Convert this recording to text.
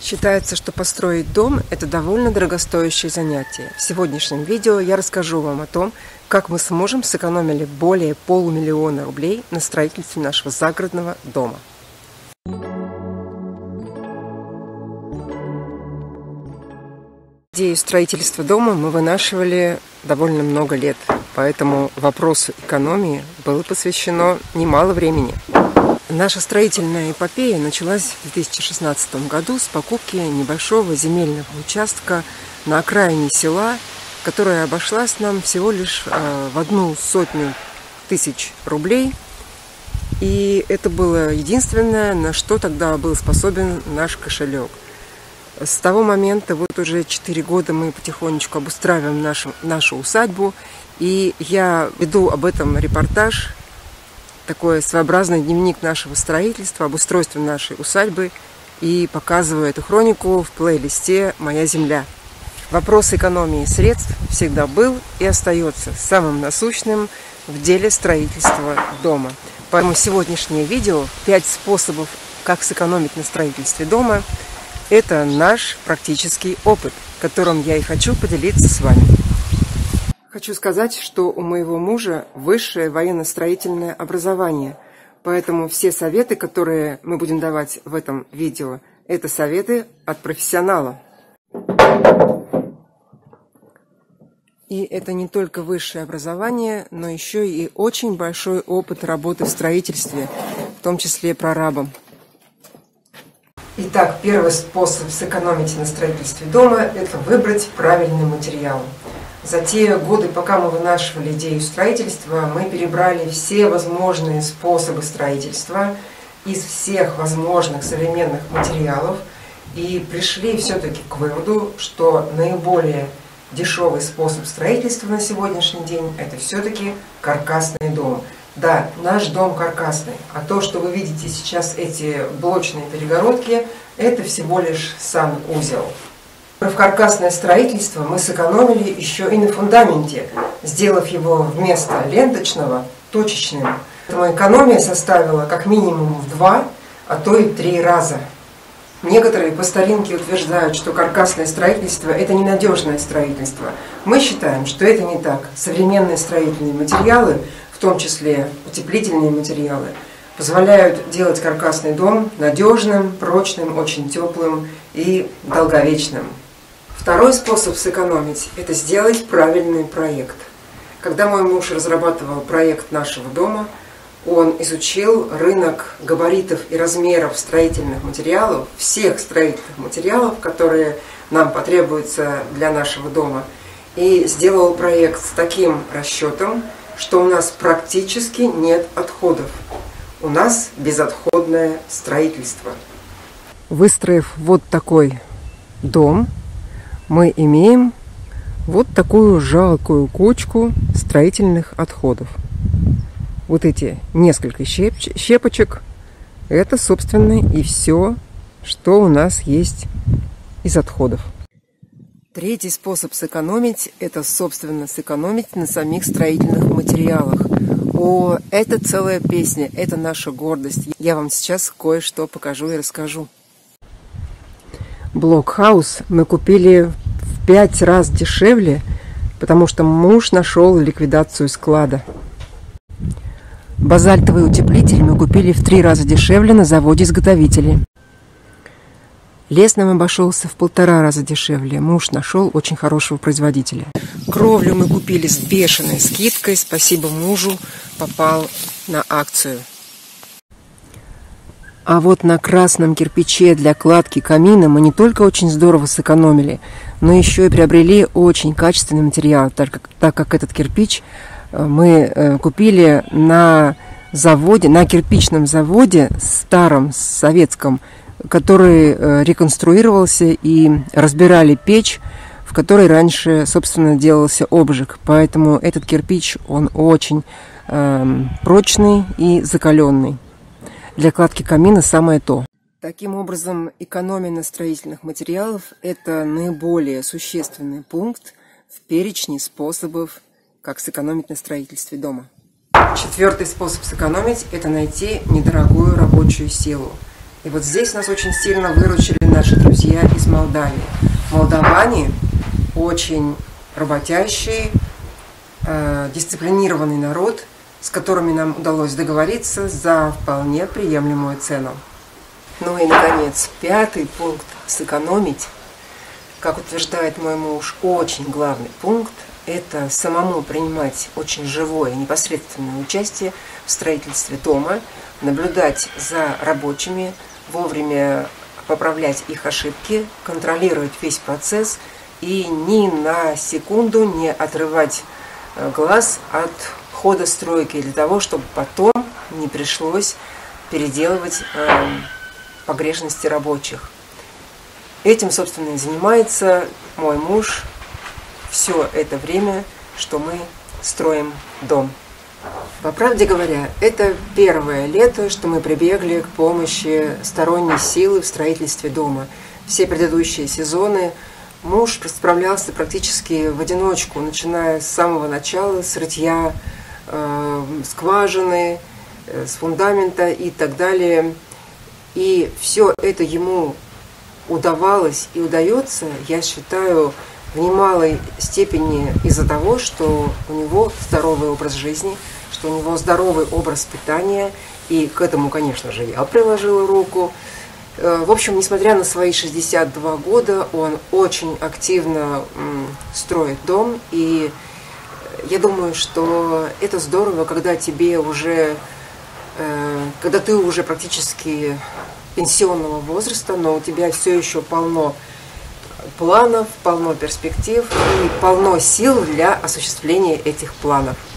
Считается, что построить дом – это довольно дорогостоящее занятие. В сегодняшнем видео я расскажу вам о том, как мы сможем сэкономить более $500 000 рублей на строительстве нашего загородного дома. Идею строительства дома мы вынашивали довольно много лет, поэтому вопросу экономии было посвящено немало времени. Наша строительная эпопея началась в 2016 году с покупки небольшого земельного участка на окраине села, которая обошлась нам всего лишь в 100 000 рублей. И это было единственное, на что тогда был способен наш кошелек. С того момента, вот уже 4 года мы потихонечку обустраиваем нашу усадьбу, и я веду об этом репортаж, такой своеобразный дневник нашего строительства, об устройстве нашей усадьбы, и показываю эту хронику в плейлисте «Моя земля». Вопрос экономии средств всегда был и остается самым насущным в деле строительства дома. Поэтому сегодняшнее видео 5 способов, как сэкономить на строительстве дома, это наш практический опыт, которым я и хочу поделиться с вами. Хочу сказать, что у моего мужа высшее военно-строительное образование, поэтому все советы, которые мы будем давать в этом видео, это советы от профессионала. И это не только высшее образование, но еще и очень большой опыт работы в строительстве, в том числе прорабом. Итак, первый способ сэкономить на строительстве дома – это выбрать правильный материал. За те годы, пока мы вынашивали идею строительства, мы перебрали все возможные способы строительства из всех возможных современных материалов и пришли все-таки к выводу, что наиболее дешевый способ строительства на сегодняшний день – это все-таки каркасный дом. Да, наш дом каркасный, а то, что вы видите сейчас, эти блочные перегородки, это всего лишь санузел. В каркасное строительство мы сэкономили еще и на фундаменте, сделав его вместо ленточного точечным. Поэтому экономия составила как минимум в 2, а то и 3 раза. Некоторые по старинке утверждают, что каркасное строительство – это ненадежное строительство. Мы считаем, что это не так. Современные строительные материалы, в том числе утеплительные материалы, позволяют делать каркасный дом надежным, прочным, очень теплым и долговечным. Второй способ сэкономить – это сделать правильный проект. Когда мой муж разрабатывал проект нашего дома, он изучил рынок габаритов и размеров строительных материалов, всех строительных материалов, которые нам потребуются для нашего дома, и сделал проект с таким расчетом, что у нас практически нет отходов. У нас безотходное строительство. Выстроив вот такой дом, мы имеем вот такую жалкую кучку строительных отходов. Вот эти несколько щепочек – это, собственно, и все, что у нас есть из отходов. Третий способ сэкономить – это, собственно, сэкономить на самих строительных материалах. О, это целая песня, это наша гордость. Я вам сейчас кое-что покажу и расскажу. Блокхаус мы купили в 5 раз дешевле, потому что муж нашел ликвидацию склада. Базальтовый утеплитель мы купили в 3 раза дешевле на заводе-изготовителе. Лес нам обошелся в 1,5 раза дешевле. Муж нашел очень хорошего производителя. Кровлю мы купили с бешеной скидкой. Спасибо мужу, попал на акцию. А вот на красном кирпиче для кладки камина мы не только очень здорово сэкономили, но еще и приобрели очень качественный материал, так как этот кирпич мы купили на заводе, на кирпичном заводе старом, советском, который реконструировался, и разбирали печь, в которой раньше, собственно, делался обжиг. Поэтому этот кирпич, он очень прочный и закаленный. Для кладки камина самое то. Таким образом, экономия на строительных материалах – это наиболее существенный пункт в перечне способов, как сэкономить на строительстве дома. Четвертый способ сэкономить – это найти недорогую рабочую силу. И вот здесь нас очень сильно выручили наши друзья из Молдавии. Молдаване очень работящий, дисциплинированный народ, с которыми нам удалось договориться за вполне приемлемую цену. Ну и, наконец, 5-й пункт – сэкономить. Как утверждает мой муж, очень главный пункт – это самому принимать очень живое, непосредственное участие в строительстве дома, наблюдать за рабочими, вовремя поправлять их ошибки, контролировать весь процесс и ни на секунду не отрывать глаз от хода стройки для того, чтобы потом не пришлось переделывать погрешности рабочих. Этим, собственно, и занимается мой муж все это время, что мы строим дом. По правде говоря, это первое лето, что мы прибегли к помощи сторонней силы в строительстве дома. Все предыдущие сезоны муж справлялся практически в одиночку, начиная с самого начала, с рытья скважины, с фундамента и так далее. И все это ему удавалось и удается, я считаю, в немалой степени из-за того, что у него здоровый образ жизни, что у него здоровый образ питания, и к этому, конечно же, я приложила руку. В общем, несмотря на свои 62 года, он очень активно строит дом, и я думаю, что это здорово, когда тебе уже, когда ты уже практически пенсионного возраста, но у тебя все еще полно планов, полно перспектив и полно сил для осуществления этих планов.